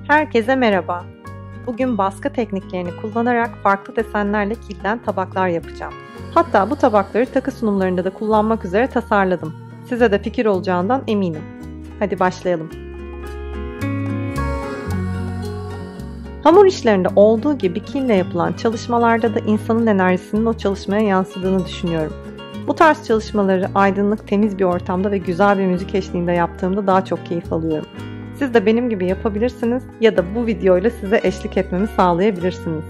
Herkese merhaba. Bugün baskı tekniklerini kullanarak farklı desenlerle kilden tabaklar yapacağım. Hatta bu tabakları takı sunumlarında da kullanmak üzere tasarladım. Size de fikir olacağından eminim. Hadi başlayalım. Hamur işlerinde olduğu gibi kille yapılan çalışmalarda da insanın enerjisinin o çalışmaya yansıdığını düşünüyorum. Bu tarz çalışmaları aydınlık, temiz bir ortamda ve güzel bir müzik eşliğinde yaptığımda daha çok keyif alıyorum. Siz de benim gibi yapabilirsiniz ya da bu videoyla size eşlik etmemi sağlayabilirsiniz.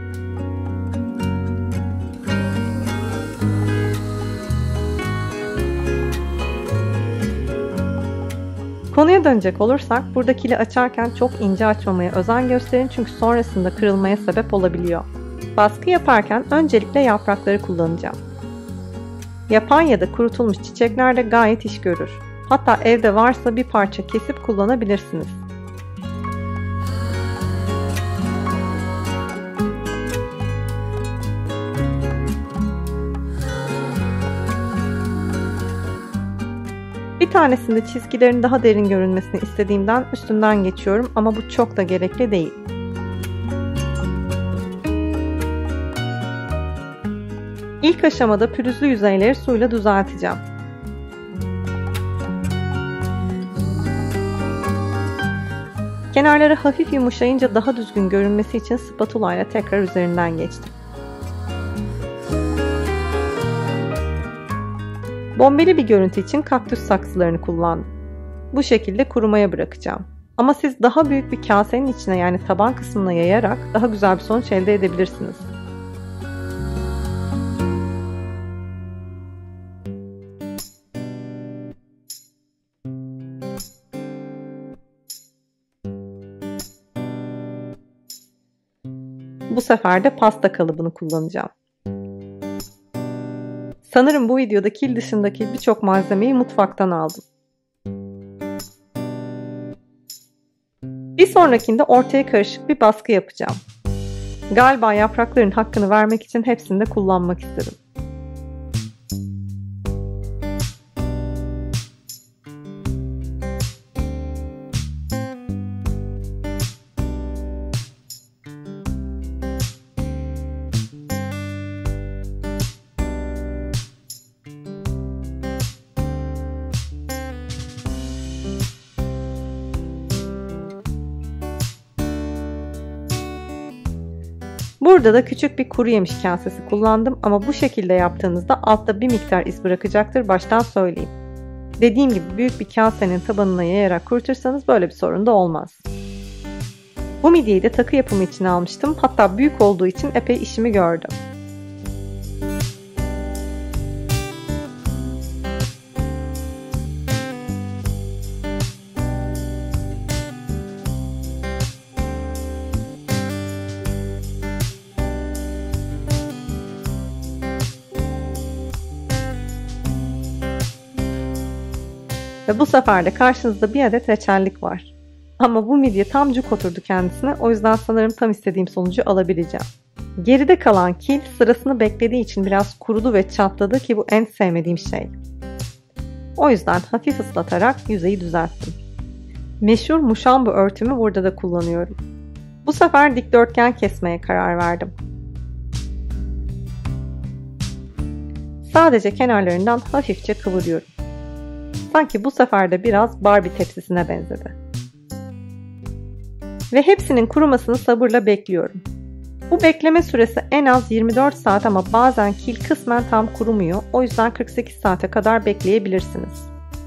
Konuya dönecek olursak, burada kili açarken çok ince açmamaya özen gösterin çünkü sonrasında kırılmaya sebep olabiliyor. Baskı yaparken öncelikle yaprakları kullanacağım. Yapan ya da kurutulmuş çiçekler de gayet iş görür. Hatta evde varsa bir parça kesip kullanabilirsiniz. Bir tanesinde çizgilerin daha derin görünmesini istediğimden üstünden geçiyorum ama bu çok da gerekli değil. İlk aşamada pürüzlü yüzeyleri suyla düzelteceğim. Kenarları hafif yumuşayınca daha düzgün görünmesi için spatula ile tekrar üzerinden geçtim. Bombeli bir görüntü için kaktüs saksılarını kullandım. Bu şekilde kurumaya bırakacağım. Ama siz daha büyük bir kasenin içine, yani taban kısmına yayarak daha güzel bir sonuç elde edebilirsiniz. Bu sefer de pasta kalıbını kullanacağım. Sanırım bu videoda kil dışındaki birçok malzemeyi mutfaktan aldım. Bir sonrakinde ortaya karışık bir baskı yapacağım. Galiba yaprakların hakkını vermek için hepsini de kullanmak istedim. Burada da küçük bir kuru yemiş kasesi kullandım ama bu şekilde yaptığınızda altta bir miktar iz bırakacaktır, baştan söyleyeyim. Dediğim gibi büyük bir kasenin tabanına yayarak kurutursanız böyle bir sorun da olmaz. Bu midyeyi de takı yapımı için almıştım, hatta büyük olduğu için epey işimi gördü. Ve bu sefer de karşınızda bir adet reçellik var. Ama bu midye tam cuk oturdu kendisine, o yüzden sanırım tam istediğim sonucu alabileceğim. Geride kalan kil sırasını beklediği için biraz kurudu ve çatladı ki bu en sevmediğim şey. O yüzden hafif ıslatarak yüzeyi düzelttim. Meşhur muşambo örtümü burada da kullanıyorum. Bu sefer dikdörtgen kesmeye karar verdim. Sadece kenarlarından hafifçe kıvırıyorum. Sanki bu sefer de biraz Barbie tepsisine benzedi. Ve hepsinin kurumasını sabırla bekliyorum. Bu bekleme süresi en az 24 saat ama bazen kil kısmen tam kurumuyor. O yüzden 48 saate kadar bekleyebilirsiniz.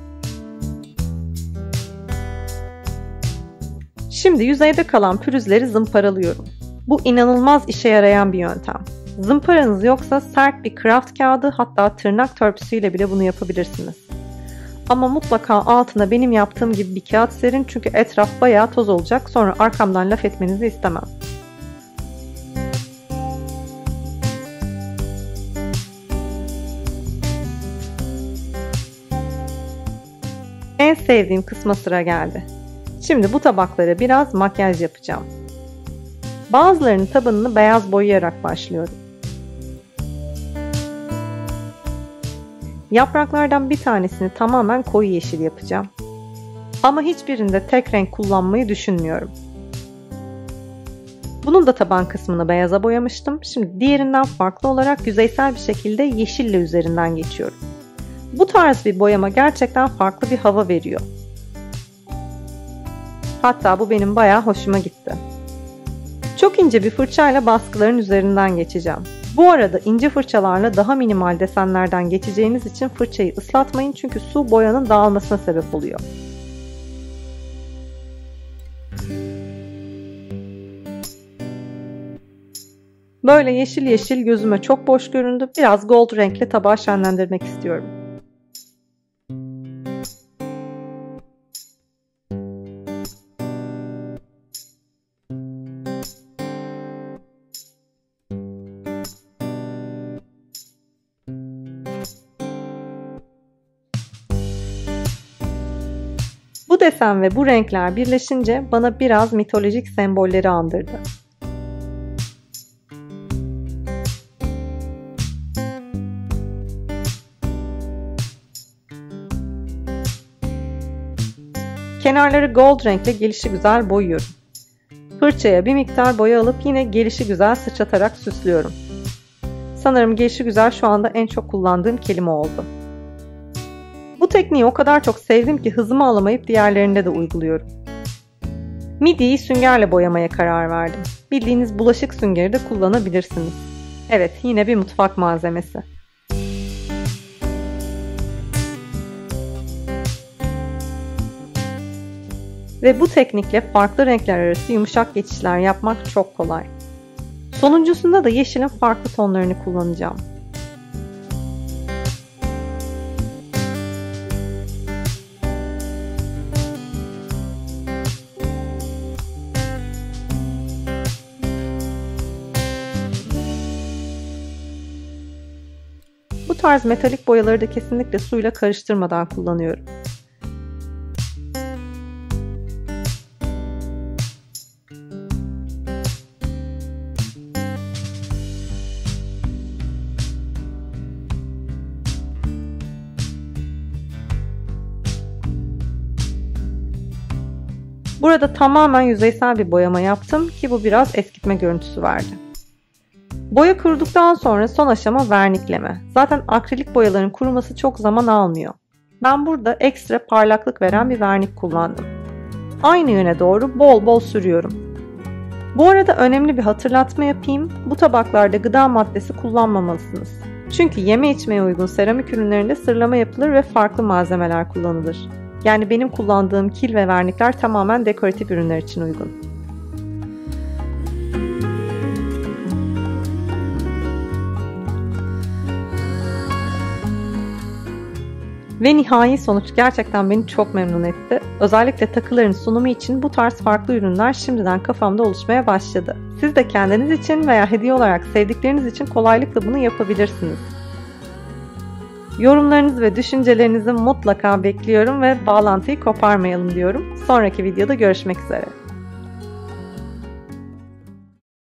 Şimdi yüzeyde kalan pürüzleri zımparalıyorum. Bu inanılmaz işe yarayan bir yöntem. Zımparanız yoksa sert bir kraft kağıdı, hatta tırnak törpüsüyle bile bunu yapabilirsiniz. Ama mutlaka altına benim yaptığım gibi bir kağıt serin çünkü etraf bayağı toz olacak, sonra arkamdan laf etmenizi istemem. En sevdiğim kısma sıra geldi. Şimdi bu tabaklara biraz makyaj yapacağım. Bazılarının tabanını beyaz boyayarak başlıyorum. Yapraklardan bir tanesini tamamen koyu yeşil yapacağım. Ama hiçbirinde tek renk kullanmayı düşünmüyorum. Bunun da taban kısmını beyaza boyamıştım. Şimdi diğerinden farklı olarak yüzeysel bir şekilde yeşille üzerinden geçiyorum. Bu tarz bir boyama gerçekten farklı bir hava veriyor. Hatta bu benim bayağı hoşuma gitti. Çok ince bir fırçayla baskıların üzerinden geçeceğim. Bu arada ince fırçalarla daha minimal desenlerden geçeceğiniz için fırçayı ıslatmayın çünkü su boyanın dağılmasına sebep oluyor. Böyle yeşil yeşil gözüme çok boş göründü. Biraz gold renkle tabağı şenlendirmek istiyorum. Bu desen ve bu renkler birleşince bana biraz mitolojik sembolleri andırdı. Kenarları gold renkle gelişigüzel boyuyorum. Fırçaya bir miktar boya alıp yine gelişigüzel sıçratarak süslüyorum. Sanırım gelişigüzel şu anda en çok kullandığım kelime oldu. Bu tekniği o kadar çok sevdim ki hızımı alamayıp diğerlerinde de uyguluyorum. Midyeyi süngerle boyamaya karar verdim. Bildiğiniz bulaşık süngeri de kullanabilirsiniz. Evet, yine bir mutfak malzemesi. Ve bu teknikle farklı renkler arası yumuşak geçişler yapmak çok kolay. Sonuncusunda da yeşilin farklı tonlarını kullanacağım. Bu tarz metalik boyaları da kesinlikle suyla karıştırmadan kullanıyorum. Burada tamamen yüzeysel bir boyama yaptım ki bu biraz eskitme görüntüsü verdi. Boya kuruduktan sonra son aşama vernikleme. Zaten akrilik boyaların kuruması çok zaman almıyor. Ben burada ekstra parlaklık veren bir vernik kullandım. Aynı yöne doğru bol bol sürüyorum. Bu arada önemli bir hatırlatma yapayım. Bu tabaklarda gıda maddesi kullanmamalısınız. Çünkü yeme içmeye uygun seramik ürünlerinde sırlama yapılır ve farklı malzemeler kullanılır. Yani benim kullandığım kil ve vernikler tamamen dekoratif ürünler için uygun. Ve nihai sonuç gerçekten beni çok memnun etti. Özellikle takıların sunumu için bu tarz farklı ürünler şimdiden kafamda oluşmaya başladı. Siz de kendiniz için veya hediye olarak sevdikleriniz için kolaylıkla bunu yapabilirsiniz. Yorumlarınızı ve düşüncelerinizi mutlaka bekliyorum ve bağlantıyı koparmayalım diyorum. Sonraki videoda görüşmek üzere.